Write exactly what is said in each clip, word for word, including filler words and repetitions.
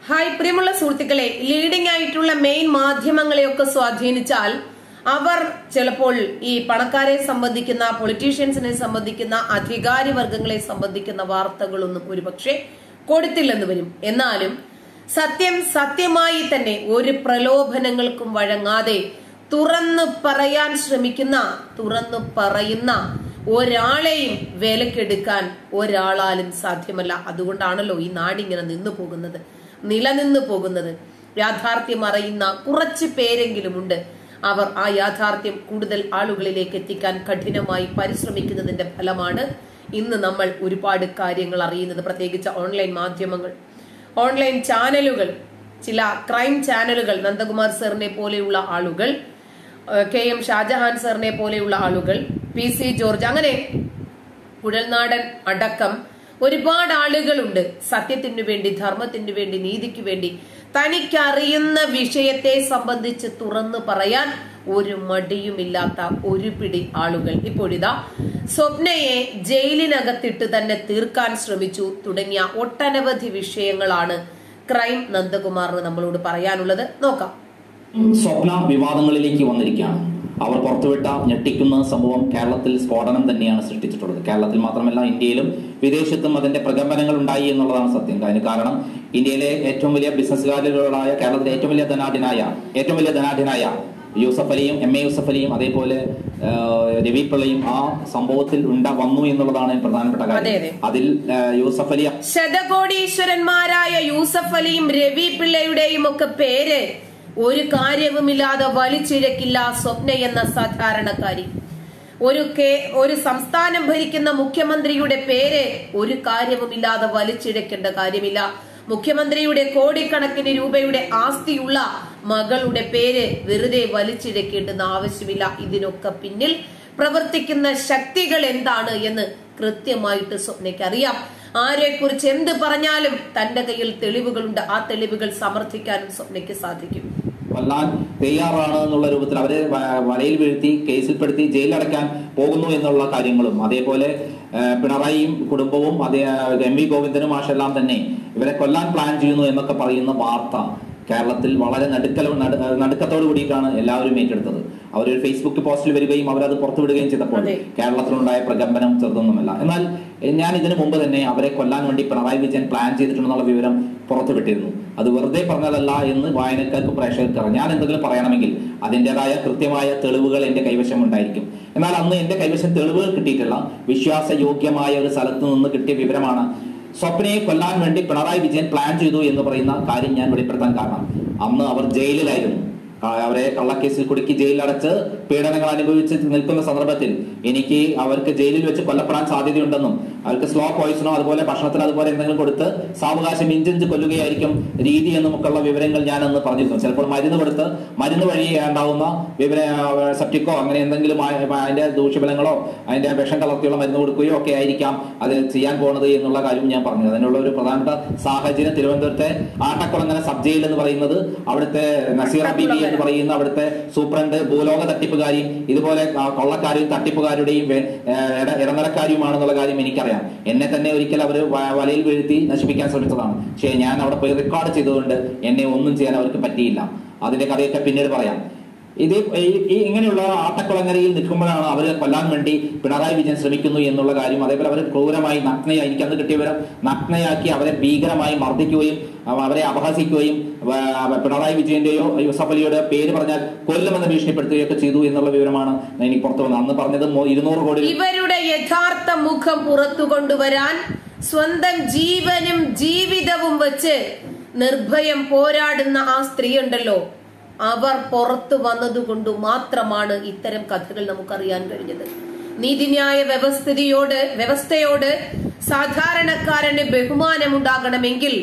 Hi പ്രിയമുള്ള സുഹൃത്തുക്കളെ, leading ആയിട്ടുള്ള മെയിൻ മാധ്യമങ്ങളെയൊക്കെ സ്വാധീനിച്ചാൽ അവർ ചിലപ്പോൾ ഈ പണക്കാരെ സംബന്ധിക്കുന്ന, പൊളിറ്റീഷ്യൻസിനെ സംബന്ധിക്കുന്ന, അധികാരി വർഗങ്ങളെ സംബന്ധിക്കുന്ന വാർത്തകളൊന്നും ഒരുപക്ഷെ കൊടുത്തില്ലെന്ന് വരും. എന്നാലും സത്യം സത്യമായി തന്നെ ഒരു പ്രലോഭനങ്ങൾക്കും വഴങ്ങാതെ തുറന്നു പറയാൻ ശ്രമിക്കുന്ന, തുറന്നു പറയുന്ന ഒരാളെയും വിലക്കെടുക്കാൻ ഒരാളാലും സാധ്യമല്ല. അതുകൊണ്ടാണല്ലോ ഈ നാടിങ്ങനെ നിന്നു പോകുന്നത്, നിലനിന്നു പോകുന്നത്. യാഥാർത്ഥ്യം അറിയുന്ന കുറച്ച് പേരെങ്കിലും ഉണ്ട്. അവർ ആ യാഥാർത്ഥ്യം കൂടുതൽ ആളുകളിലേക്ക് എത്തിക്കാൻ കഠിനമായി പരിശ്രമിക്കുന്നതിന്റെ ഫലമാണ് ഇന്ന് നമ്മൾ ഒരുപാട് കാര്യങ്ങൾ അറിയുന്നത്. പ്രത്യേകിച്ച് ഓൺലൈൻ മാധ്യമങ്ങൾ, ഓൺലൈൻ ചാനലുകൾ, ചില ക്രൈം ചാനലുകൾ, നന്ദകുമാർ സാറിനെ പോലെയുള്ള ആളുകൾ, കെ എം ഷാജഹാൻ സാറിനെ പോലെയുള്ള ആളുകൾ, പി സി ജോർജ്, അങ്ങനെ കുഴൽനാടൻ അടക്കം ഒരുപാട് ആളുകളുണ്ട് സത്യത്തിനു വേണ്ടി, ധർമ്മത്തിനു വേണ്ടി, നീതിക്ക് വേണ്ടി തനിക്കറിയുന്ന വിഷയത്തെ സംബന്ധിച്ച് തുറന്നു പറയാൻ ഒരു മടിയുമില്ലാത്ത ഒരു പിടി ആളുകൾ. ഇപ്പോഴിതാ സ്വപ്നയെ ജയിലിനകത്തിട്ട് തന്നെ തീർക്കാൻ ശ്രമിച്ചു തുടങ്ങിയ ഒട്ടനവധി വിഷയങ്ങളാണ് ക്രൈം നന്ദകുമാറിന് നമ്മളോട് പറയാനുള്ളത്. നോക്കാം. സ്വപ്ന വിവാദങ്ങളിലേക്ക് വന്നിരിക്കുകയാണ്. അവർ പുറത്തുവിട്ട ഞെട്ടിക്കുന്ന സംഭവം കേരളത്തിൽ സ്ഫോടനം തന്നെയാണ് സൃഷ്ടിച്ചിട്ടുള്ളത്. കേരളത്തിൽ മാത്രമല്ല, ഇന്ത്യയിലും വിദേശത്തും അതിന്റെ പ്രകമ്പനങ്ങൾ ഉണ്ടായി എന്നുള്ളതാണ് സത്യം. അതിന് കാരണം ഇന്ത്യയിലെ ഏറ്റവും വലിയ ബിസിനസ്സുകാരുകളായ, കേരളത്തിലെ ഏറ്റവും വലിയ ധനാഢ്യനായ ഏറ്റവും വലിയ ധനാഢ്യനായ യൂസഫ് അലിയും എം എ യൂസഫ് അലിയും അതേപോലെ രവി പിള്ളയും ആ സംഭവത്തിൽ ഉണ്ടാ വന്നു എന്നുള്ളതാണ് പ്രധാനപ്പെട്ട കാര്യം. അതിൽ യൂസഫ് അലി, ശതകോടീശ്വരന്മാരായ യൂസഫ് അലിയും രവി പിള്ളയുടെയും ഒക്കെ പേര് ഒരു കാര്യവുമില്ലാതെ വലിച്ചിഴക്കില്ല സ്വപ്ന എന്ന സാധാരണക്കാരി. ഒരു കേ ഒരു സംസ്ഥാനം ഭരിക്കുന്ന മുഖ്യമന്ത്രിയുടെ പേര് ഒരു കാര്യവുമില്ലാതെ വലിച്ചിഴക്കേണ്ട കാര്യമില്ല. മുഖ്യമന്ത്രിയുടെ കോടിക്കണക്കിന് രൂപയുടെ ആസ്തിയുള്ള മകളുടെ പേര് വെറുതെ വലിച്ചിഴക്കേണ്ടെന്ന ആവശ്യമില്ല. ഇതിനൊക്കെ പിന്നിൽ പ്രവർത്തിക്കുന്ന ശക്തികൾ എന്താണ് എന്ന് കൃത്യമായിട്ട് സ്വപ്നയ്ക്ക് അറിയാം. ആരെക്കുറിച്ച് എന്ത് പറഞ്ഞാലും തന്റെ കയ്യിൽ തെളിവുകളുണ്ട്. ആ തെളിവുകൾ സമർത്ഥിക്കാനും സ്വപ്നയ്ക്ക് സാധിക്കും. കൊല്ലാൻ തയ്യാറാണ് എന്നുള്ള രൂപത്തിൽ അവരെ വലയിൽ വീഴ്ത്തി കേസിൽപ്പെടുത്തി ജയിലടക്കാൻ പോകുന്നു എന്നുള്ള കാര്യങ്ങളും, അതേപോലെ പിണറായിയും കുടുംബവും അതേ എം വി ഗോവിന്ദനും മാഷെല്ലാം തന്നെ ഇവരെ കൊല്ലാൻ പ്ലാൻ ചെയ്യുന്നു എന്നൊക്കെ പറയുന്ന വാർത്ത കേരളത്തിൽ വളരെ നടുക്കല നടുക്കത്തോടു കൂടിയിട്ടാണ് എല്ലാവരും ഏറ്റെടുത്തത്. അവരൊരു ഫേസ്ബുക്ക് പോസ്റ്റിൽ വരികയും അവരത് പുറത്തുവിടുകയും ചെയ്തപ്പോൾ കേരളത്തിലുണ്ടായ പ്രകമ്പനം ചെറുതൊന്നുമല്ല. എന്നാൽ ഞാൻ ഇതിനു മുമ്പ് തന്നെ അവരെ കൊല്ലാൻ വേണ്ടി പിണറായി വിജയൻ പ്ലാൻ ചെയ്തിട്ടുണ്ടെന്നുള്ള വിവരം പുറത്തുവിട്ടിരുന്നു. അത് വെറുതെ പറഞ്ഞതല്ല എന്ന് വായനക്കാർക്ക്, പ്രേക്ഷകർക്ക് അറിയാം. ഞാൻ എന്തെങ്കിലും പറയണമെങ്കിൽ അതിൻ്റെതായ കൃത്യമായ തെളിവുകൾ എന്റെ കൈവശം ഉണ്ടായിരിക്കും. എന്നാൽ അന്ന് എന്റെ കൈവശം തെളിവുകൾ കിട്ടിയിട്ടില്ല. വിശ്വാസയോഗ്യമായ ഒരു സ്ഥലത്ത് നിന്ന് കിട്ടിയ വിവരമാണ് സ്വപ്നയെ കൊല്ലാൻ വേണ്ടി പിണറായി വിജയൻ പ്ലാൻ ചെയ്തു എന്ന് പറയുന്ന കാര്യം ഞാൻ വെളിപ്പെടുത്താൻ കാരണം, അന്ന് അവർ ജയിലിലായിരുന്നു. അവരെ കള്ളക്കേസിൽ കുടുക്കി ജയിലടച്ച് പീഡനങ്ങൾ അനുഭവിച്ച് നിൽക്കുന്ന സന്ദർഭത്തിൽ എനിക്ക് അവർക്ക് ജയിലിൽ വെച്ച് കൊല്ലപ്പെടാൻ സാധ്യതയുണ്ടെന്നും അവർക്ക് സ്ലോ പോയിസണോ അതുപോലെ ഭക്ഷണത്തിൽ അതുപോലെ എന്തെങ്കിലും കൊടുത്ത് സാവകാശം ഇഞ്ചിഞ്ച് കൊല്ലുകയായിരിക്കും രീതി എന്നുമൊക്കെയുള്ള വിവരങ്ങൾ ഞാൻ അന്ന് പറഞ്ഞിരുന്നു. ചിലപ്പോൾ മരുന്ന് കൊടുത്ത് മരുന്ന് വഴി ഉണ്ടാവുന്ന വിവര സെപ്റ്റിക്കോ അങ്ങനെ എന്തെങ്കിലും അതിന്റെ ദൂഷ്യഫലങ്ങളോ അതിന്റെ വിഷം കലർത്തിയുള്ള മരുന്ന് കൊടുക്കുകയോ ഒക്കെ ആയിരിക്കാം അത് ചെയ്യാൻ പോകുന്നത് എന്നുള്ള കാര്യം ഞാൻ പറഞ്ഞു. അതിനുള്ള ഒരു പ്രധാനപ്പെട്ട സാഹചര്യം തിരുവനന്തപുരത്തെ ആട്ടക്കുളങ്ങര സബ് ജയിൽ എന്ന് പറയുന്നത്, അവിടുത്തെ നസീറ ബിബി എന്ന് പറയുന്ന അവിടുത്തെ സൂപ്രണ്ട് ഭൂലോക തട്ടിപ്പുകാരി, ഇതുപോലെ കൊള്ളക്കാരും തട്ടിപ്പുകാരുടെയും ഇടനിലക്കാരിയുമാണെന്നുള്ള കാര്യം എനിക്കറിയാം. എന്നെ തന്നെ ഒരിക്കൽ അവർ വലയിൽ വീഴ്ത്തി നശിപ്പിക്കാൻ ശ്രമിച്ചതാണ്. പക്ഷേ ഞാൻ അവിടെ പോയി റെക്കോർഡ് ചെയ്തുകൊണ്ട് എന്നെ ഒന്നും ചെയ്യാൻ അവർക്ക് പറ്റിയില്ല. അതിന്റെ കഥയൊക്കെ പിന്നീട് പറയാം. ഇത് ഈ ഇങ്ങനെയുള്ള ആട്ടക്കുളങ്ങരയിൽ നിൽക്കുമ്പോഴാണ് അവരെ കൊല്ലാൻ വേണ്ടി പിണറായി വിജയൻ ശ്രമിക്കുന്നു എന്നുള്ള കാര്യം. അതേപോലെ അവർ ക്രൂരമായി നഗ്നയായി, എനിക്കന്ന് കിട്ടിയവരും നഗ്നയാക്കി അവരെ ഭീകരമായി മർദ്ദിക്കുകയും അവരെ അപഹസിക്കുകയും പിണറായി വിജയന്റെയോ യൂസഫ് അലിയുടെ പേര് പറഞ്ഞാൽ കൊല്ലുമെന്ന് ഭീഷണിപ്പെടുത്തുകയൊക്കെ ചെയ്തു എന്നുള്ള വിവരമാണ് എനിക്ക് പുറത്തു വന്നത്. അന്ന് പറഞ്ഞത് ഇരുന്നൂറ് കോടി. ഇവരുടെ യഥാർത്ഥ മുഖം പുറത്തു കൊണ്ടുവരാൻ സ്വന്തം ജീവനും ജീവിതവും വെച്ച് നിർഭയം പോരാടുന്ന ആ സ്ത്രീ ഉണ്ടല്ലോ, അവർ പുറത്തു വന്നതുകൊണ്ട് മാത്രമാണ് ഇത്തരം കഥകൾ നമുക്കറിയാൻ കഴിഞ്ഞത്. നീതിന്യായ വ്യവസ്ഥിതിയോട് വ്യവസ്ഥയോട് സാധാരണക്കാരന് ബഹുമാനമുണ്ടാകണമെങ്കിൽ,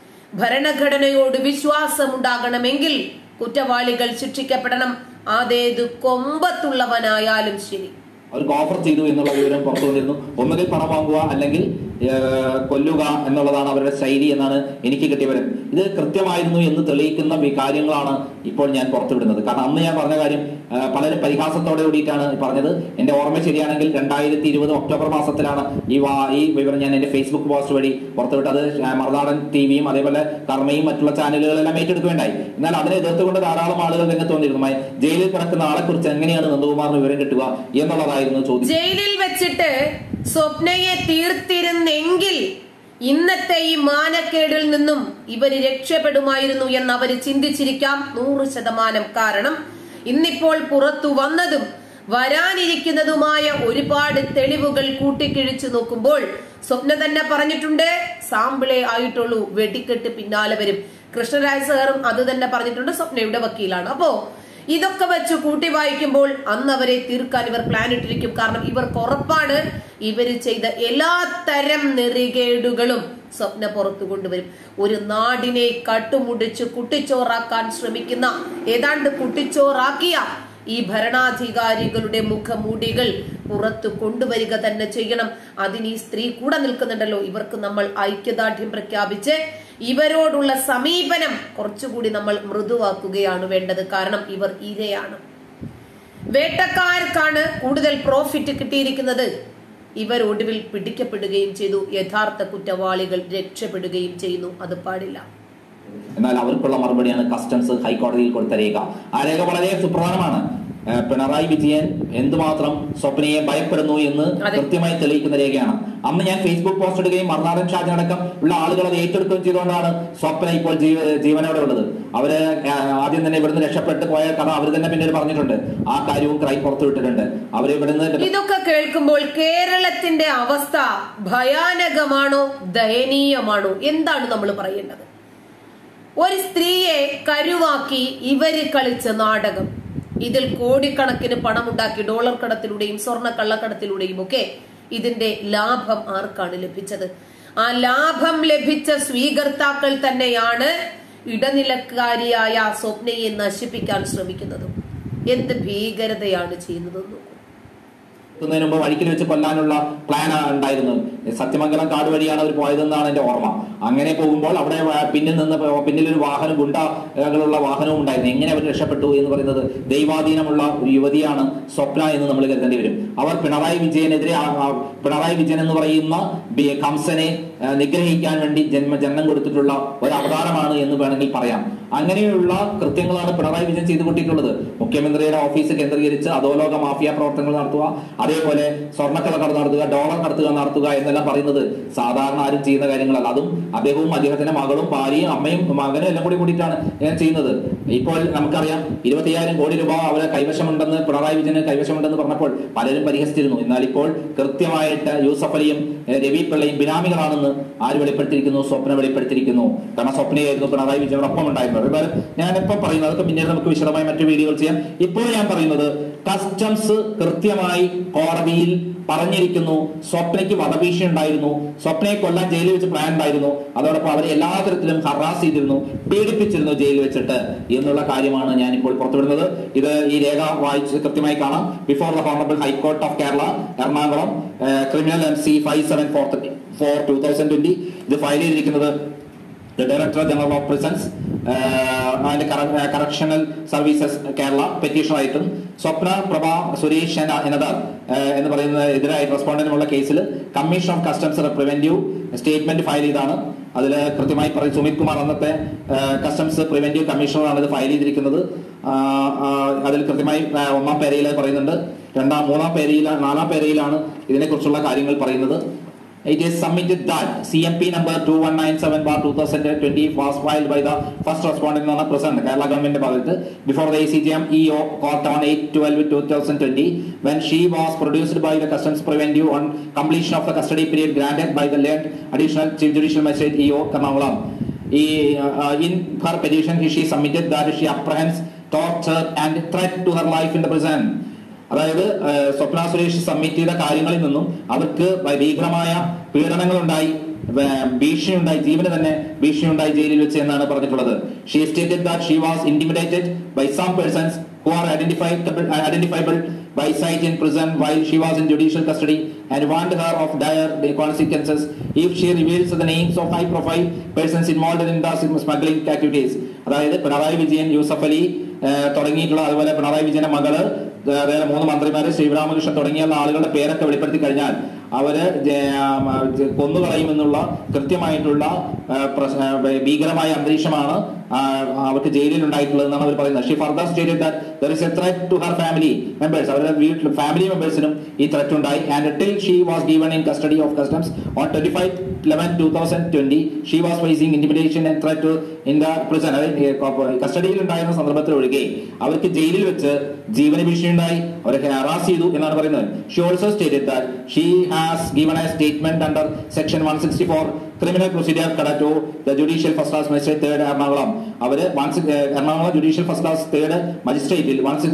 ഭരണഘടനയോട് വിശ്വാസമുണ്ടാകണമെങ്കിൽ കുറ്റവാളികൾ ശിക്ഷിക്കപ്പെടണം. അതേത് കൊമ്പത്തുള്ളവനായാലും ശരി. അവർക്ക് ഓഫർ ചെയ്തു എന്നുള്ള വിവരം പുറത്തു വന്നിരുന്നു. ഒന്നുകിൽ പണം വാങ്ങുക അല്ലെങ്കിൽ കൊല്ലുക എന്നുള്ളതാണ് അവരുടെ ശൈലി എന്നാണ് എനിക്ക് കിട്ടിയ വിവരം. ഇത് കൃത്യമായിരുന്നു എന്ന് തെളിയിക്കുന്ന കാര്യങ്ങളാണ് ഇപ്പോൾ ഞാൻ പുറത്തുവിടുന്നത്. കാരണം അന്ന് ഞാൻ പറഞ്ഞ കാര്യം പലരും പരിഹാസത്തോടെ കൂടിയിട്ടാണ് പറഞ്ഞത്. എന്റെ ഓർമ്മ ശരിയാണെങ്കിൽ രണ്ടായിരത്തി ഇരുപത് ഒക്ടോബർ മാസത്തിലാണ് ഈ ഈ വിവരം ഞാൻ എന്റെ ഫേസ്ബുക്ക് പോസ്റ്റ് വഴി പുറത്തുവിട്ടത്. മറുനാടൻ ടിവിയും അതേപോലെ കർമ്മയും മറ്റുള്ള ചാനലുകളെല്ലാം ഏറ്റെടുക്കുകയുണ്ടായി. എന്നാൽ അതിനെ എതിർത്തുകൊണ്ട് ധാരാളം ആളുകൾ രംഗത്ത് വന്നിരുന്നു. ജയിലിൽ കിടക്കുന്ന ആളെ കുറിച്ച് എങ്ങനെയാണ് നന്ദകുമാറിന് വിവരം കിട്ടുക എന്നുള്ളതായിരുന്നു ചോദ്യം. ജയിലിൽ വെച്ചിട്ട് സ്വപ്നയെ തീർത്തിരുന്നെങ്കിൽ ഇന്നത്തെ ഈ മാനക്കേടിൽ നിന്നും ഇവര് രക്ഷപ്പെടുമായിരുന്നു എന്ന് അവര് ചിന്തിച്ചിരിക്കാം നൂറ് ശതമാനം. കാരണം ഇന്നിപ്പോൾ പുറത്തു വന്നതും വരാനിരിക്കുന്നതുമായ ഒരുപാട് തെളിവുകൾ കൂട്ടിക്കിഴിച്ചു നോക്കുമ്പോൾ സ്വപ്ന തന്നെ പറഞ്ഞിട്ടുണ്ട്, സാമ്പിളേ ആയിട്ടുള്ളൂ, വെടിക്കെട്ട് പിന്നാലെ വരും. കൃഷ്ണരാജ് സാറും അത് തന്നെ പറഞ്ഞിട്ടുണ്ട്, സ്വപ്നയുടെ വക്കീലാണ്. അപ്പോ ഇതൊക്കെ വെച്ച് കൂട്ടി വായിക്കുമ്പോൾ അന്ന് അവരെ തീർക്കാൻ ഇവർ പ്ലാൻ ഇട്ടിരിക്കും. കാരണം ഇവർക്ക് ഉറപ്പാണ് ഇവര് ചെയ്ത എല്ലാ തരം നെറികേടുകളും സ്വപ്ന പുറത്തു കൊണ്ടുവരും. ഒരു നാടിനെ കട്ടുമുടിച്ച് കുട്ടിച്ചോറാക്കാൻ ശ്രമിക്കുന്ന, ഏതാണ്ട് കുട്ടിച്ചോറാക്കിയ ഈ ഭരണാധികാരികളുടെ മുഖമൂടികൾ പുറത്തു കൊണ്ടുവരിക തന്നെ ചെയ്യണം. അതിന് ഈ സ്ത്രീ കൂടെ നിൽക്കുന്നുണ്ടല്ലോ, ഇവർക്ക് നമ്മൾ ഐക്യദാർഢ്യം പ്രഖ്യാപിച്ച് ഇവരോടുള്ള സമീപനം കുറച്ചുകൂടി നമ്മൾ മൃദുവാക്കുകയാണ് വേണ്ടത്. കാരണം ഇവർ ഇരയാണ്, വേട്ടക്കാർക്കാണ് കൂടുതൽ പ്രോഫിറ്റ് കിട്ടിയിരിക്കുന്നത്. ഇവർ ഒടുവിൽ പിടിക്കപ്പെടുകയും ചെയ്തു, യഥാർത്ഥ കുറ്റവാളികൾ രക്ഷപ്പെടുകയും ചെയ്യുന്നു. അത് പാടില്ല. എന്നാൽ അവർക്കുള്ള മറുപടിയാണ് കസ്റ്റംസ് ഹൈക്കോടതിയിൽ കൊടുത്ത രേഖ. ആ രേഖ വളരെ സുപ്രധാനമാണ്. പിണറായി വിജയൻ എന്തുമാത്രം സ്വപ്നയെ ഭയപ്പെടുന്നു എന്ന് കൃത്യമായി തെളിയിക്കുന്ന രേഖയാണ്. അന്ന് ഞാൻ ഫേസ്ബുക്ക് പോസ്റ്റ് ഇടുകയും മറുനാടൻ ഷാജിനടക്കം ഉള്ള ആളുകൾ അത് ഏറ്റെടുക്കുകയും ചെയ്തുകൊണ്ടാണ് സ്വപ്ന ഇപ്പോൾ ജീവനോടെ ഉള്ളത്. അവര് ആദ്യം തന്നെ ഇവിടുന്ന് രക്ഷപ്പെട്ട് പോയ കഥ അവർ തന്നെ പിന്നീട് പറഞ്ഞിട്ടുണ്ട്. ആ കാര്യവും ക്രൈം പുറത്തുവിട്ടിട്ടുണ്ട്. അവർ ഇവിടുന്ന് ഇതൊക്കെ കേൾക്കുമ്പോൾ കേരളത്തിന്റെ അവസ്ഥ ഭയാനകമാണോ ദയനീയമാണോ എന്താണ് നമ്മൾ പറയേണ്ടത്? ഒരു സ്ത്രീയെ കരുവാക്കി ഇവര് കളിച്ച നാടകം, ഇതിൽ കോടിക്കണക്കിന് പണമുണ്ടാക്കി ഡോളർ കടത്തിലൂടെയും സ്വർണ്ണ കള്ളക്കടത്തിലൂടെയും ഒക്കെ ഇതിന്റെ ലാഭം ആർക്കാണ് ലഭിച്ചത്? ആ ലാഭം ലഭിച്ച സ്വീകർത്താക്കൾ തന്നെയാണ് ഇടനിലക്കാരിയായ സ്വപ്നയെ നശിപ്പിക്കാൻ ശ്രമിക്കുന്നതും. എന്ത് ഭീകരതയാണ് ചെയ്യുന്നതെന്ന് ുന്നതിന് മുമ്പ് വഴിക്കിൽ വെച്ച് കൊല്ലാനുള്ള പ്ലാൻ ഉണ്ടായിരുന്നു. സത്യമംഗലം കാട് വഴിയാണ് അവർ പോയതെന്നാണ് എന്റെ ഓർമ്മ. അങ്ങനെ പോകുമ്പോൾ അവിടെ പിന്നിൽ നിന്ന് പിന്നിലൊരു വാഹനം, ഗുണ്ടകളുള്ള വാഹനവും ഉണ്ടായിരുന്നു. എങ്ങനെ അവർ രക്ഷപ്പെട്ടു എന്ന് പറയുന്നത് ദൈവാധീനമുള്ള ഒരു യുവതിയാണ് സ്വപ്ന എന്ന് നമ്മൾ കരുതേണ്ടി വരും. അവർ പിണറായി വിജയനെതിരെ, പിണറായി വിജയൻ എന്ന് പറയുന്ന കംസനെ നിഗ്രഹിക്കാൻ വേണ്ടി ജന്മ ജന്മം കൊടുത്തിട്ടുള്ള ഒരു അവതാരമാണ് എന്ന് വേണമെങ്കിൽ പറയാം. അങ്ങനെയുള്ള കൃത്യങ്ങളാണ് പിണറായി വിജയൻ ചെയ്തുകൊണ്ടിട്ടുള്ളത്. മുഖ്യമന്ത്രിയുടെ ഓഫീസ് കേന്ദ്രീകരിച്ച് അധോലോക മാഫിയ പ്രവർത്തനങ്ങൾ നടത്തുക, അതേപോലെ സ്വർണ്ണക്കടത്ത് നടത്തുക, ഡോളർ കടത്തുക നടത്തുക എന്നെല്ലാം പറയുന്നത് സാധാരണ ആരും ചെയ്യുന്ന കാര്യങ്ങളല്ല. അതും അദ്ദേഹവും അദ്ദേഹത്തിന്റെ മകളും ഭാര്യയും അമ്മയും മകനും എല്ലാം കൂടി കൂടിയിട്ടാണ് ചെയ്യുന്നത്. ഇപ്പോൾ നമുക്കറിയാം ഇരുപത്തിയ്യായിരം കോടി രൂപ അവരെ കൈവശമുണ്ടെന്ന് പിണറായി വിജയന് കൈവശമുണ്ടെന്ന് പറഞ്ഞപ്പോൾ പലരും പരിഹസിച്ചിരുന്നു. എന്നാൽ ഇപ്പോൾ കൃത്യമായിട്ട് യൂസഫ് അലിയും രവി പിള്ളയും ബിനാമികളാണെന്ന് ആര് വെളിപ്പെടുത്തിയിരിക്കുന്നു? സ്വപ്ന വെളിപ്പെടുത്തിയിരിക്കുന്നു. കാരണം സ്വപ്നയായിരുന്നു പിണറായി വിജയനോടൊപ്പം ഉണ്ടായിരുന്നത്. ഞാനിപ്പോ പറയുന്നത് അതൊക്കെ പിന്നീട് നമുക്ക് വിശദമായി മറ്റു വീഡിയോകൾ ചെയ്യാം. ഇപ്പോൾ ഞാൻ പറയുന്നത് കസ്റ്റംസ് കൃത്യമായി കോടതിയിൽ പറഞ്ഞിരിക്കുന്നു, സ്വപ്നയ്ക്ക് വധഭീഷണി ഉണ്ടായിരുന്നു, സ്വപ്നയെ കൊല്ലാൻ ജയിലിൽ വെച്ച് പ്ലാൻ ഉണ്ടായിരുന്നു, അതോടൊപ്പം അവരെ എല്ലാ തരത്തിലും ഹറാസ് ചെയ്തിരുന്നു, പീഡിപ്പിച്ചിരുന്നു ജയിലിൽ വെച്ചിട്ട് എന്നുള്ള കാര്യമാണ് ഞാൻ ഇപ്പോൾ പുറത്തുവിടുന്നത്. ഇത് ഈ രേഖ വായിച്ച് കൃത്യമായി കാണാം. Before the honourable high court of Kerala Ernakulam, criminal M C five seven four four two thousand twenty. ഇത് ഫയൽ ചെയ്തിരിക്കുന്നത് director general of prisons and correctional services Kerala പെറ്റീഷണറായിട്ടും സ്വപ്ന പ്രഭ സുരേഷ് എന്നതാർ എന്ന് പറയുന്ന എതിരായി റെസ്പോണ്ടന്റുമുള്ള കേസിൽ commission of customs preventive statement file ചെയ്താണ്. അതിൽ കൃത്യമായി പറയും സുമിത് കുമാർ അന്നത്തെ കസ്റ്റംസ് പ്രിവെന്റീവ് കമ്മീഷണറാണ് ഇത് ഫയൽ ചെയ്തിരിക്കുന്നത്. അതിൽ കൃത്യമായി ഒന്നാം പേരയിൽ പറയുന്നുണ്ട്. രണ്ടാം മൂന്നാം പേരയിൽ നാലാം പേരയിലാണ് ഇതിനെക്കുറിച്ചുള്ള കാര്യങ്ങൾ പറയുന്നത്. It is submitted that C M P number two one nine seven bar twenty twenty was filed by the first respondent on the present Kerala government budget before the A C J M E O court on eight twelve twenty twenty when she was produced by the customs preventive on completion of the custody period granted by the late additional chief judicial magistrate E O Karnakulam. Uh, in her petition she submitted that she apprehends torture and threat to her life in the prison. അതായത് Swapna Suresh submit ചെയ്ത കാര്യങ്ങളിൽ നിന്നും അവർക്ക് ഭീകരമായ പീഡനങ്ങളുണ്ടായി, ഭീഷണി ഉണ്ടായി, ജീവന് തന്നെ ഭീഷണി ഉണ്ടായി ജയിലിൽ വെച്ച് എന്നാണ് പറഞ്ഞിട്ടുള്ളത്. She stated that she was intimidated by some persons who are identifiable, identifiable by sight in prison while she was in judicial custody, and warned her of dire consequences if she reveals the names of high-profile persons involved in the smuggling activities. അതായത് പിണറായി വിജയൻ, യൂസഫ് അലി തുടങ്ങിയിട്ടുള്ള, അതുപോലെ പിണറായി വിജയന്റെ മകള്, അതേപോലെ മൂന്ന് മന്ത്രിമാര്, ശ്രീരാമകൃഷ്ണൻ തുടങ്ങിയുള്ള ആളുകളുടെ പേരൊക്കെ വെളിപ്പെടുത്തി കഴിഞ്ഞാൽ അവര് കൊന്നുകളയുമെന്നുള്ള കൃത്യമായിട്ടുള്ള ഭീകരമായ അന്തരീക്ഷമാണ് അവർക്ക് ജയിലിൽ ഉണ്ടായിട്ടുള്ളതെന്നാണ് അവർ പറയുന്നത്. She further stated that there is a threat to her family members, അവരുടെ വീട്ടിൽ ഫാമിലി മെമ്പേഴ്സിനും ഈ ത്രെറ്റ് ഉണ്ടായി. And till she was given in custody of customs on twenty-five eleven twenty twenty she was facing intimidation and threat to in the prison. അതായത് കസ്റ്റഡിയിൽ ഉണ്ടായിരുന്ന സന്ദർഭത്തിൽ ഒഴികെ അവർക്ക് ജയിലിൽ വെച്ച് ജീവന ഭീഷണി ഉണ്ടായി, അവരെ ഹറാസ് ചെയ്തു എന്നാണ് പറയുന്നത്. She also stated that she has given a statement under section one sixty-four criminal procedure to the judicial first class magistrate third Ernakulam. അവര് Ernakulam judicial first class third മജിസ്ട്രേറ്റിൽ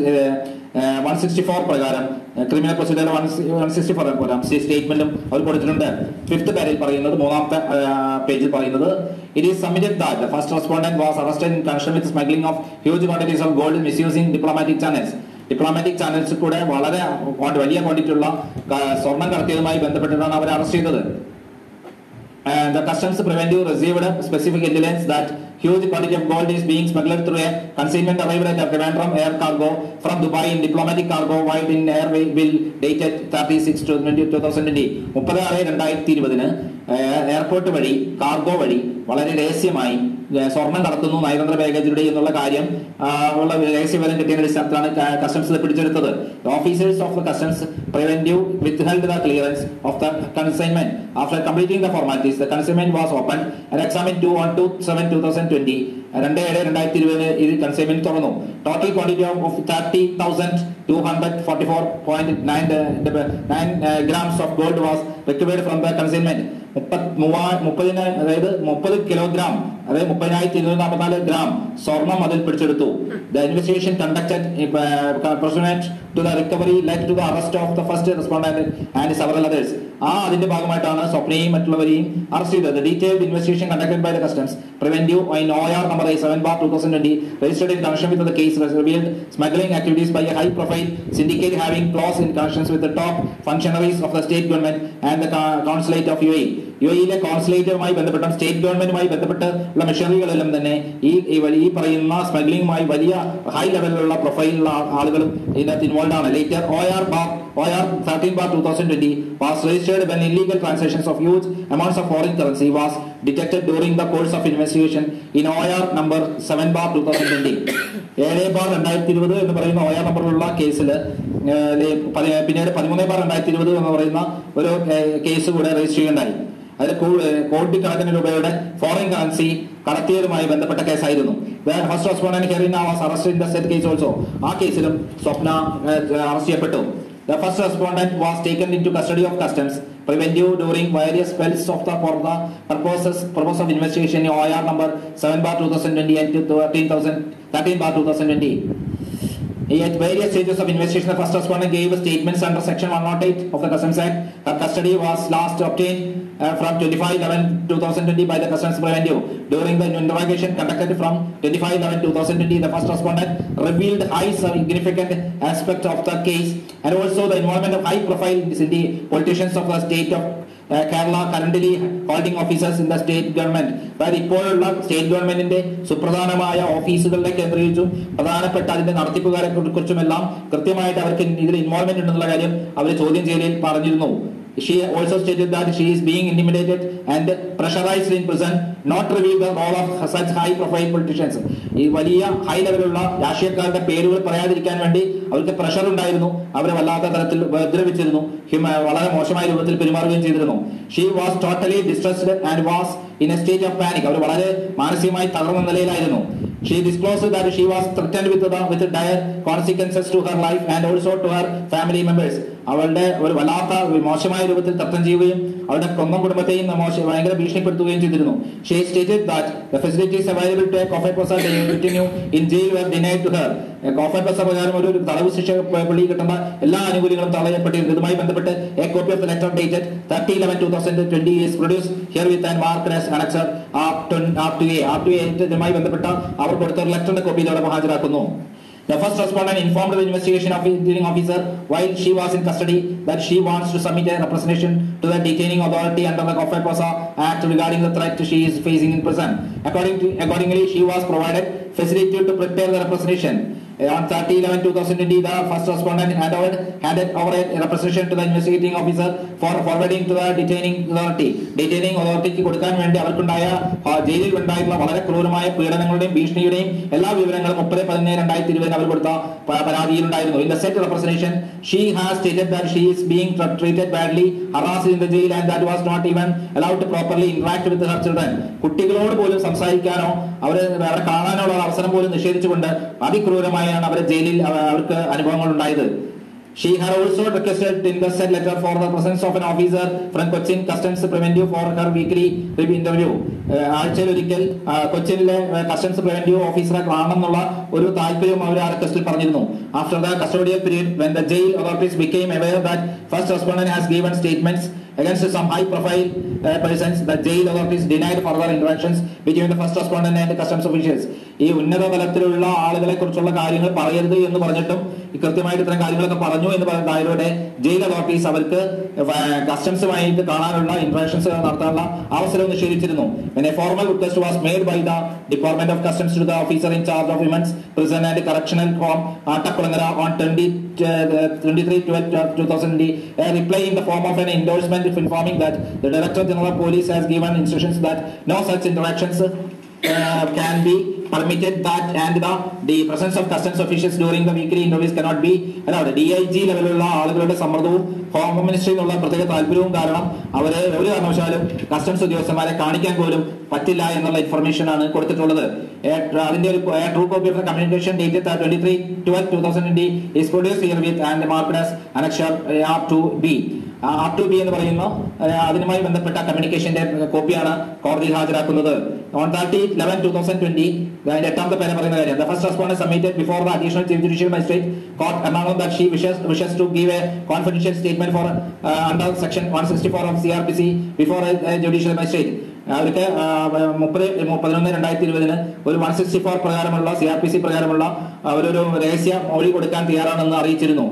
വൺ സിക്സ്റ്റി ഫോർ പ്രകാരം criminal procedure one sixty four പ്രകാരം സ്റ്റേറ്റ്മെന്റും അവർ കൊടുത്തിട്ടുണ്ട്. Fifth പേരിൽ പറയുന്നത്, മൂന്നാമത്തെ പേജിൽ പറയുന്നത്, it is submitted that the first respondent was arrested in connection with smuggling of huge quantities of gold misusing diplomatic channels. Diplomatic ചാനൽസിൽ കൂടെ വളരെ വലിയ ക്വാണ്ടിറ്റി ഉള്ള സ്വർണം കടത്തിയതുമായി ബന്ധപ്പെട്ടിട്ടാണ് അവരെ അറസ്റ്റ് ചെയ്തത്. And the customs preventive received specific intelligence that huge quantity of gold is being smuggled through a consignment arrived at Trivandrum air cargo from Dubai in diplomatic cargo while in air bill dated thirty-six twenty twenty twenty മുപ്പത് ആറ് രണ്ടായിരത്തി ഇരുപതിന് airport വഴി cargo വഴി വളരെ രഹസ്യമായി സ്വർണം കടത്തുന്നു നയതന്ത്ര ബാഗേജിലൂടെ എന്നുള്ള കാര്യം ഉള്ള രഹസ്യവിവരം കിട്ടിയതിന്റെ അടിസ്ഥാനത്തിലാണ് കസ്റ്റംസ് പിടിച്ചെടുത്തത്. Officers of the customs preventive withheld the clearance of the consignment. After completing the formalities, the consignment was opened and examined two on two seven twenty twenty. രണ്ട് ഏഴ് രണ്ടായിരത്തി ഇരുപതിന് ഇത് കൺസൈൻമെന്റ് തുറന്നു. Total quantity of thirty thousand two hundred forty four point nine nine grams of gold was recovered from the consignment. മുപ്പത് മൂവാ മുപ്പതിന് അതായത് മുപ്പത് കിലോഗ്രാം അതായത് മുപ്പതിനായിരത്തി ഇരുന്നൂറ്റി നാൽപ്പത്തിനാല് ഗ്രാം സ്വർണം അതിൽ പിടിച്ചെടുത്തു. The investigation conducted pursuant to the recovery led to the arrest of the first respondent and several others. ആ അതിന്റെ ഭാഗമായിട്ടാണ് സ്വപ്നയും മറ്റുള്ളവരെയും അറസ്റ്റ് ചെയ്തത്. Detailed investigation conducted by the customs preventive in O R number seven bar twenty twenty registered in connection with the case revealed smuggling activities by a high profile syndicate having close in connections with the top functionaries of the state government and the consulate of U A E. U A ഇയിലെ കോൺസുലേറ്റുമായി ബന്ധപ്പെട്ട state ഗവൺമെന്റുമായി ബന്ധപ്പെട്ട് ഉള്ള മെഷീനറികളെല്ലാം തന്നെ ഈ ഈ പറയുന്ന സ്മഗ്ലിംഗുമായി വലിയ ഹൈ ലെവലിലുള്ള പ്രൊഫൈലുള്ള ആളുകളും ഇതിനകത്ത് ഇൻവോൾവ് ആണ്. Later O R bar O R thirteen bar twenty twenty was registered when illegal transactions of huge amounts of foreign currency was detected during the course of investigation in O R number seven bar twenty twenty. ഏഴ് bar രണ്ടായിരത്തി ഇരുപത് എന്ന് പറയുന്ന O R നമ്പറിലുള്ള കേസിൽ പിന്നീട് പതിമൂന്ന് bar രണ്ടായിരത്തി ഇരുപത് എന്ന് പറയുന്ന ഒരു കേസ് കൂടെ രജിസ്റ്റർ ചെയ്യുകയുണ്ടായി. അതിൽ കോടിക്കണക്കിന് രൂപയുടെ ഫോറിൻ കറൻസി കടത്തിയതുമായി ബന്ധപ്പെട്ട കേസായിരുന്നു. First respondent hearing was arrested in the set case also. ആ കേസിലും സ്വപ്ന അറസ്റ്റ് ചെയ്യപ്പെട്ടു. The first respondent was taken into custody of customs preventive during various spells of the for the purposes purpose of investigation in O R number seven bar twenty twenty and thirteen bar twenty twenty. At various stages of investigation, the first respondent gave statements under section one oh eight of the Customs Act. Her custody was last obtained uh, from twenty-five eleven twenty twenty by the Customs Preventive. During the interrogation conducted from twenty-five eleven twenty twenty, the first respondent revealed high significant aspects of the case and also the involvement of high-profile politicians of the state of uh, Kerala currently holding officers in the state government. അതായത് ഇപ്പോഴുള്ള state ഗവൺമെന്റിന്റെ സുപ്രധാനമായ ഓഫീസുകളിലെ കേന്ദ്രീകരിച്ചും പ്രധാനപ്പെട്ട അതിന്റെ നടത്തിപ്പുകാരെ കുറിച്ചുമെല്ലാം കൃത്യമായിട്ട് അവർക്ക് ഇതിൽ involvement ഉണ്ടെന്നുള്ള കാര്യം അവർ ചോദ്യം ചെയ്യലിൽ പറഞ്ഞിരുന്നു. She also stated that she is being intimidated and pressurized in prison, not reveal the role of such high profile politicians. ഈ വലിയ ഹൈ ലെവലുള്ള രാഷ്ട്രീയക്കാരുടെ പേരുകൾ പറയാതിരിക്കാൻ വേണ്ടി അവർക്ക് പ്രഷർ ഉണ്ടായിരുന്നു. അവരെ വല്ലാത്ത തരത്തിൽ ഉപദ്രവിച്ചിരുന്നു, വളരെ മോശമായ രൂപത്തിൽ പെരുമാറുകയും ചെയ്തിരുന്നു. She was totally distressed and was in a state of panic. അവർ വളരെ മാനസികമായി തകർന്ന നിലയിലായിരുന്നു. She disclosed that she was threatened with the with dire consequences to her life and also to her family members. അവളുടെ ഒരു വല്ലാത്ത മോശമായ രൂപത്തിൽ തർക്കം ചെയ്യുകയും അവരുടെ സ്വന്തം കുടുംബത്തെയും ഭയങ്കര ഭീഷണിപ്പെടുത്തുകയും ചെയ്തിരുന്നു. She stated that the facilities available to a Coffee Pasa continue in jail were denied to her. COFEPOSA പ്രകാരം ഒരു തടവ് ശിക്ഷ പുള്ളി കിട്ടുന്ന എല്ലാ ആനുകൂല്യങ്ങളും തടയപ്പെട്ടിരുന്നു. ഇതുമായി ബന്ധപ്പെട്ട് a copy of the letter dated thirty eleven twenty twenty is produced here with and marked as annexure up to A. Up to A ഇതുമായി ബന്ധപ്പെട്ട അവർ കൊടുത്ത ഒരു ലെറ്ററിന്റെ കോപ്പി ഇതോടൊപ്പം ഹാജരാക്കുന്നു. The first respondent informed the investigation officer while she was in custody that she wants to submit a representation to the detaining authority under the Koffei-Posa Act regarding the threat she is facing in prison. According to, accordingly, she was provided facility to prepare the representation. On thirty eleven twenty twenty, the first respondent handed, handed over a representation to the investigating officer for forwarding to the detaining authority. Detaining authority കൊടുക്കാൻ വേണ്ടി അവർക്കുണ്ടായ ജയിലിൽ ഉണ്ടായിട്ടുള്ള വളരെ ക്രൂരമായ പീഡനങ്ങളുടെയും ഭീഷണിയുടെയും എല്ലാ വിവരങ്ങളും മുപ്പത് പതിനേഴ് രണ്ടായിരത്തി ഇരുപതിന് അവർ കൊടുത്ത പരാതിയിലുണ്ടായിരുന്നു. In the said representation, she has stated that she is being treated badly, harassed in the jail, and that was not even allowed to properly interact with her children. കുട്ടികളോട് പോലും സംസാരിക്കാനോ അവരെ അവരെ കാണാനുള്ള അവസരം പോലും നിഷേധിച്ചുകൊണ്ട് അതിക്രൂരമായ അവരെ ജയിലിൽ അവർക്ക് അനുഭവങ്ങൾ ഉണ്ടായത്. She had also requested in the said letter for the presence of an officer from Cochin Customs Preventive for her weekly interview. ആഴ്ചയിൽ ഒരിക്കൽ കൊച്ചിനിലെ കസ്റ്റംസ് പ്രിവെന്റീവ് ഓഫീസറെ കാണണമെന്നുള്ള ഒരു താല്പര്യം അവർ ആ റിക്വസ്റ്റിൽ പറഞ്ഞിരുന്നു. After the custodial period, when the jail authorities became aware that first respondent has given statements against some high-profile uh, persons, the jail authorities denied further interactions between the first respondent and the customs officials. ഈ ഉന്നത തലത്തിലുള്ള ആളുകളെ കുറിച്ചുള്ള കാര്യങ്ങൾ പറയരുത് എന്ന് പറഞ്ഞിട്ടും കൃത്യമായിട്ട് ഇത്തരം കാര്യങ്ങളൊക്കെ പറഞ്ഞു എന്ന് പറഞ്ഞായതോടെ ജയിൽ അതോറിറ്റീസ് അവർക്ക് കസ്റ്റംസുമായിട്ട് കാണാനുള്ള ഇന്ററാക്ഷൻസ് നടത്താനുള്ള അവസരം നിഷേധിച്ചിരുന്നു. When a formal request was made by the Department of Customs to the officer in charge of Women's Prison and Correctional Home, Attakulangara, on twenty-three twelve twenty twenty, a reply in the form of an endorsement informing that the Director General of Police has given instructions that no such interactions uh, can be permitted, that and the, the presence of customs officials during the weekly interviews cannot be allowed. D I G ലെവലുള്ള ആളുകളുടെ സമ്മർദ്ദവും home മിനിസ്ട്രിയിലുള്ള പ്രത്യേക താല്പര്യവും കാരണം അവരെ ഒരു കാരണവശാലും customs ഉദ്യോഗസ്ഥന്മാരെ കാണിക്കാൻ പോലും പറ്റില്ല എന്നുള്ള ഇൻഫർമേഷൻ ആണ് കൊടുത്തിട്ടുള്ളത്. അതിന്റെ ഒരു true copy of the communication dated twenty-three twelve twenty twenty is produced here with and marked as Annexure R two B. R two B എന്ന് പറയുന്ന അതിനുമായി ബന്ധപ്പെട്ട കമ്മ്യൂണിക്കേഷന്റെ കോപ്പിയാണ് കോടതിയിൽ ഹാജരാക്കുന്നത്. On thirty eleven two thousand twenty അതിന്റെ എട്ടാമത്തെ പേര് പറയുന്ന കാര്യം, the first respondent submitted before the additional chief judicial magistrate court Ernakulam that she wishes wishes to give a confidential statement for uh, under section one sixty-four of C R P C before a, a judicial magistrate. അവർക്ക് മുപ്പത് പതിനൊന്ന് രണ്ടായിരത്തി ഇരുപതിന് ഒരു one sixty four പ്രകാരമുള്ള C R P C പ്രകാരമുള്ള അവരൊരു രഹസ്യ മൊഴി കൊടുക്കാൻ തയ്യാറാണെന്ന് അറിയിച്ചിരുന്നു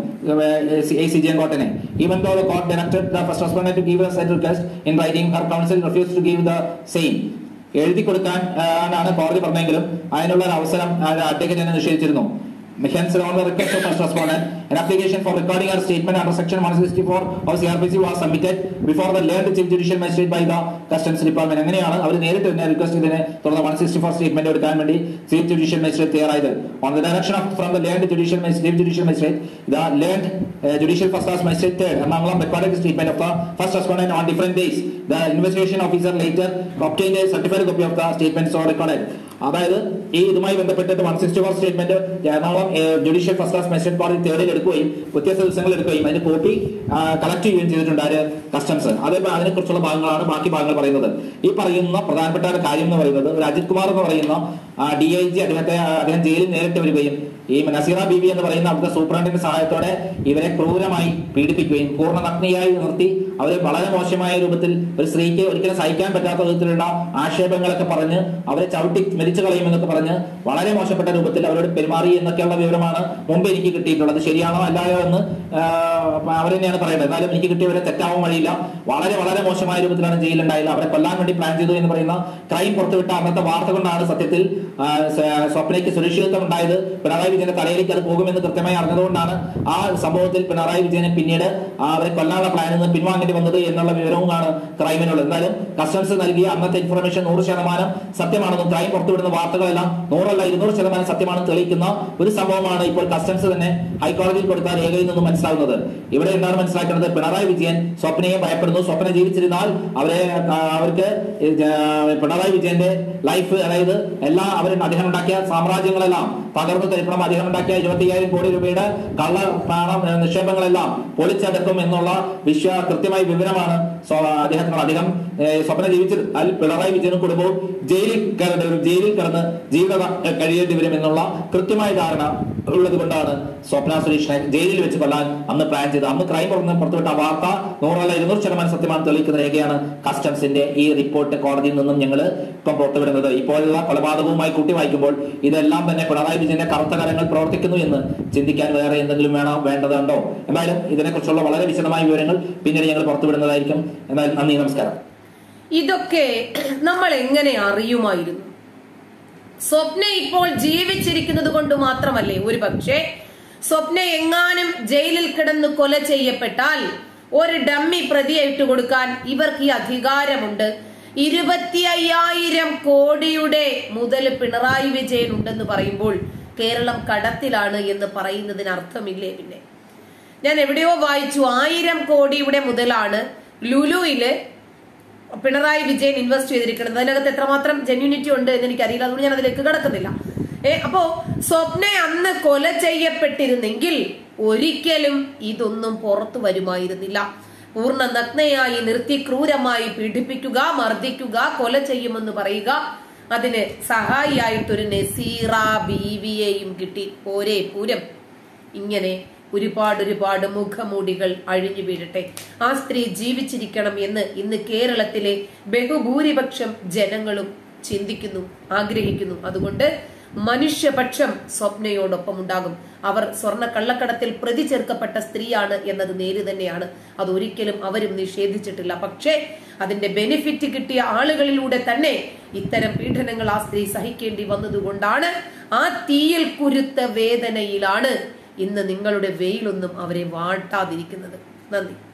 എ സി ജി എൻ കോർട്ടിനെ. Even though the court directed the first respondent to give a said request in writing, her counsel refused to give the same. എഴുതി കൊടുക്കാൻ ആണ് കോടതി പറഞ്ഞെങ്കിലും അതിനുള്ള ഒരു അവസരം അഡ്വക്കേറ്റ് തന്നെ നിഷേധിച്ചിരുന്നു. Hence, on the request of first respondent, an application for recording her statement under section one sixty-four of C R P C was submitted before the learned chief judicial magistrate by the customs department. അങ്ങനെയാണ് അവർ നേരിട്ട് തന്നെ request ഇതിനെ തുടർന്ന് one sixty-four statement എടുക്കാൻ വേണ്ടി chief judicial magistrate തയ്യാറായത്. On the direction of from the learned judicial chief judicial magistrate, the learned uh, judicial first class magistrate third Ernakulam recorded the statement of the first respondent on different days. The investigation officer later obtained a certified copy of the statement so recorded. അതായത് ഈ ഇതുമായി ബന്ധപ്പെട്ടിട്ട് one sixty four statement Ernakulam judicial first class magistrate കോടതി തേർഡിൽ എടുക്കുകയും വ്യത്യസ്ത ദിവസങ്ങൾ എടുക്കുകയും അതിന്റെ കോപ്പി കളക്ട് ചെയ്യുകയും ചെയ്തിട്ടുണ്ട് ആര് കസ്റ്റംസ്. അതേപോലെ അതിനെക്കുറിച്ചുള്ള ഭാഗങ്ങളാണ് ബാക്കി ഭാഗങ്ങൾ പറയുന്നത്. ഈ പറയുന്ന പ്രധാനപ്പെട്ട ഒരു കാര്യം എന്ന് പറയുന്നത് ഒരു അജിത് കുമാർ എന്ന് പറയുന്ന ഡി ഐ ജി അദ്ദേഹത്തെ അദ്ദേഹം ജയിലിൽ നേരിട്ട് വരികയും ഈ നസീറ ബീബി എന്ന് പറയുന്ന അവിടുത്തെ സൂപ്രണ്ടിന്റെ സഹായത്തോടെ ഇവരെ ക്രൂരമായി പീഡിപ്പിക്കുകയും പൂർണ്ണ നഗ്നയായി നിർത്തി അവരെ വളരെ മോശമായ രൂപത്തിൽ ഒരു സ്ത്രീക്ക് ഒരിക്കലും സഹിക്കാൻ പറ്റാത്ത വിധത്തിലുള്ള ആക്ഷേപങ്ങളൊക്കെ പറഞ്ഞ് അവരെ ചവിട്ടി മരിച്ചു കളയുമെന്നൊക്കെ പറഞ്ഞ് വളരെ മോശപ്പെട്ട രൂപത്തിൽ അവരോട് പെരുമാറി എന്നൊക്കെയുള്ള വിവരമാണ് മുമ്പ് എനിക്ക് കിട്ടിയിട്ടുള്ളത്. ശരിയാണോ അല്ലായോ എന്ന് അവർ തന്നെയാണ് പറയുന്നത്. എന്നാലും എനിക്ക് കിട്ടിയവരെ തെറ്റാവാൻ വഴിയില്ല. വളരെ വളരെ മോശമായ രൂപത്തിലാണ് ജയിലുണ്ടായില്ല. അവരെ കൊല്ലാൻ വേണ്ടി പ്ലാൻ ചെയ്തു എന്ന് പറയുന്ന ക്രൈം പുറത്തുവിട്ട അന്നത്തെ വാർത്ത കൊണ്ടാണ് സത്യത്തിൽ സ്വപ്നയ്ക്ക് സുരക്ഷിതത്വം ഉണ്ടായത്. പിണറായി വിജയന്റെ തലയിലേക്ക് അത് പോകുമെന്ന് കൃത്യമായി അറിഞ്ഞതുകൊണ്ടാണ് ആ സംഭവത്തിൽ പിണറായി വിജയനെ പിന്നീട് അവരെ കൊല്ലാനുള്ള പ്ലാനിൽ നിന്ന് പിൻവാങ്ങേണ്ടി വന്നത് എന്നുള്ള വിവരവുമാണ് ക്രൈമിനുള്ളത്. എന്തായാലും കസ്റ്റംസ് നൽകിയ അന്നത്തെ ഇൻഫർമേഷൻ നൂറ് ശതമാനം സത്യമാണെന്നും ക്രൈം പുറത്തുവിടുന്ന വാർത്തകളെല്ലാം നൂറല്ല ഇരുന്നൂറ് ശതമാനം സത്യമാണെന്ന് തെളിയിക്കുന്ന ഒരു സംഭവമാണ് ഇപ്പോൾ കസ്റ്റംസ് തന്നെ ഹൈക്കോടതിയിൽ കൊടുത്ത രേഖയിൽ നിന്നും മനസ്സിലാകുന്നത്. ഇവിടെ എന്താണ് മനസ്സിലാക്കുന്നത്? പിണറായി വിജയൻ സ്വപ്നയെ ഭയപ്പെടുന്നു. സ്വപ്ന ജീവിച്ചിരുന്നാൽ അവരെ അവർക്ക് പിണറായി വിജയന്റെ ലൈഫ്, അതായത് എല്ലാ അവർ അദ്ദേഹം ഉണ്ടാക്കിയ സാമ്രാജ്യങ്ങളെല്ലാം തകർന്നു തരിക്കണം, അദ്ദേഹം ഉണ്ടാക്കിയ ഇരുപത്തി അയ്യായിരം കോടി രൂപയുടെ കള്ള പണം നിക്ഷേപങ്ങളെല്ലാം പൊളിച്ചെടുക്കും എന്നുള്ള വിശ്വ കൃത്യമായ വിവരമാണ് അദ്ദേഹത്തിനുള്ള. അദ്ദേഹം സ്വപ്ന ജീവിച്ചത് അതിൽ പിണറായി വിജയനും കുടുംബവും ജയിലിൽ ജയിലിൽ കിടന്ന് ജീവിതം കഴിയേണ്ടി വരും എന്നുള്ള കൃത്യമായ ധാരണ ഉള്ളത് കൊണ്ടാണ് സ്വപ്ന സുരേഷിനെ ജയിലിൽ വെച്ച് കൊല്ലാൻ അന്ന് പ്ലാൻ ചെയ്ത് അന്ന് ക്രൈം പുറത്തുവിട്ട വാർത്ത നൂറല്ല ഇരുന്നൂറ് ശതമാനം സത്യമാണ് തെളിയിക്കുന്ന രേഖയാണ് കസ്റ്റംസിന്റെ ഈ റിപ്പോർട്ട് കോടതിയിൽ നിന്നും ഞങ്ങൾ ഇപ്പം പുറത്തുവിടുന്നത്. ഇപ്പോഴുള്ള കൊലപാതകവുമായി കൂട്ടി വായിക്കുമ്പോൾ ഇതെല്ലാം തന്നെ പിണറായി വിജയന്റെ കറുത്ത കരങ്ങൾ പ്രവർത്തിക്കുന്നു എന്ന് ചിന്തിക്കാൻ വേറെ എന്തെങ്കിലും വേണോ വേണ്ടതുണ്ടോ? എന്തായാലും ഇതിനെക്കുറിച്ചുള്ള വളരെ വിശദമായ വിവരങ്ങൾ പിന്നീട് ഞങ്ങൾ പുറത്തുവിടുന്നതായിരിക്കും. എന്തായാലും നന്ദി, നമസ്കാരം. ഇതൊക്കെ നമ്മൾ എങ്ങനെ അറിയുമായിരുന്നു? സ്വപ്ന ഇപ്പോൾ ജീവിച്ചിരിക്കുന്നത് കൊണ്ട് മാത്രമല്ലേ? ഒരു പക്ഷേ സ്വപ്ന എങ്ങാനും ജയിലിൽ കിടന്ന് കൊല ചെയ്യപ്പെട്ടാൽ ഒരു ഡമ്മി പ്രതിയെ ഇട്ടുകൊടുക്കാൻ ഇവർക്ക് ഈ അധികാരമുണ്ട്. ഇരുപത്തി അയ്യായിരം കോടിയുടെ മുതൽ പിണറായി വിജയൻ ഉണ്ടെന്ന് പറയുമ്പോൾ കേരളം കടത്തിലാണ് എന്ന് പറയുന്നതിന് അർത്ഥമില്ലേ? പിന്നെ ഞാൻ എവിടെയോ വായിച്ചു, ആയിരം കോടിയുടെ മുതലാണ് ലുലുവില് പിണറായി വിജയൻ ഇൻവെസ്റ്റ് ചെയ്തിരിക്കുന്നത്. അതിനകത്ത് എത്രമാത്രം ജെന്യൂനിറ്റി ഉണ്ട് എന്ന് എനിക്കറിയില്ല, അതുകൊണ്ട് ഞാൻ അതിലേക്ക് കടക്കുന്നില്ല. ഏ അപ്പോ സ്വപ്ന അന്ന് കൊല ചെയ്യപ്പെട്ടിരുന്നെങ്കിൽ ഒരിക്കലും ഇതൊന്നും പുറത്തു വരുമായിരുന്നില്ല. പൂർണ്ണ നഗ്നയായി നിർത്തി ക്രൂരമായി പീഡിപ്പിക്കുക, മർദ്ദിക്കുക, കൊല ചെയ്യുമെന്ന് പറയുക, അതിന് സഹായിയായിട്ടൊരു നസീറ ബീവിയെയും കിട്ടി. പോരെ പൂരം. ഇങ്ങനെ ഒരുപാട് ഒരുപാട് മുഖമൂടികൾ അഴിഞ്ഞു വീഴട്ടെ. ആ സ്ത്രീ ജീവിച്ചിരിക്കണം എന്ന് ഇന്ന് കേരളത്തിലെ ബഹുഭൂരിപക്ഷം ജനങ്ങളും ചിന്തിക്കുന്നു, ആഗ്രഹിക്കുന്നു. അതുകൊണ്ട് മനുഷ്യപക്ഷം സ്വപ്നയോടൊപ്പം ഉണ്ടാകും. അവർ സ്വർണ്ണ കള്ളക്കടത്തിൽ പ്രതി ചേർക്കപ്പെട്ട സ്ത്രീയാണ് എന്നത് നേര് തന്നെയാണ്. അതൊരിക്കലും അവരും നിഷേധിച്ചിട്ടില്ല. പക്ഷേ അതിന്റെ ബെനിഫിറ്റ് കിട്ടിയ ആളുകളിലൂടെ തന്നെ ഇത്തരം പീഡനങ്ങൾ ആ സ്ത്രീ സഹിക്കേണ്ടി വന്നതുകൊണ്ടാണ് ആ തീയിൽ കുരുത്ത വേദനയിലാണ് ഇന്ന് നിങ്ങളുടെ വെയിലൊന്നും അവരെ വാട്ടാതിരിക്കുന്നത്. നന്ദി.